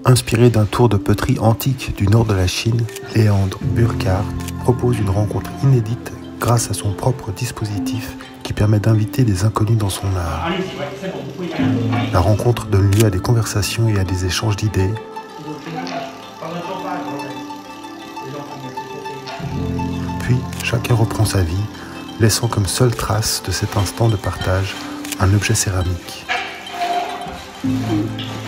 Inspiré d'un tour de poterie antique du nord de la Chine, Léandre Burkhardt propose une rencontre inédite grâce à son propre dispositif qui permet d'inviter des inconnus dans son art. La rencontre donne lieu à des conversations et à des échanges d'idées. Puis, chacun reprend sa vie, laissant comme seule trace de cet instant de partage un objet céramique.